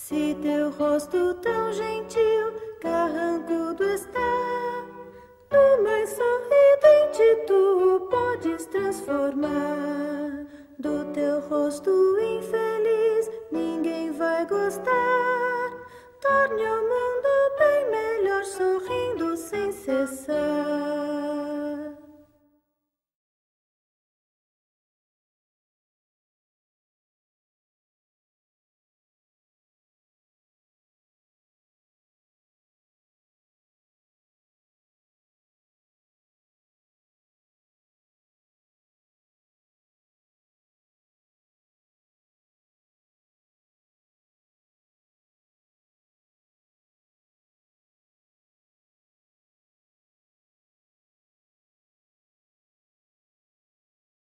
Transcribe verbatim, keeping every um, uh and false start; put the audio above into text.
Se teu rosto tão gentil, carrancudo está, no mais sorridente tu o podes transformar. Do teu rosto infeliz ninguém vai gostar. Torne o mundo bem melhor sorrindo sem cessar.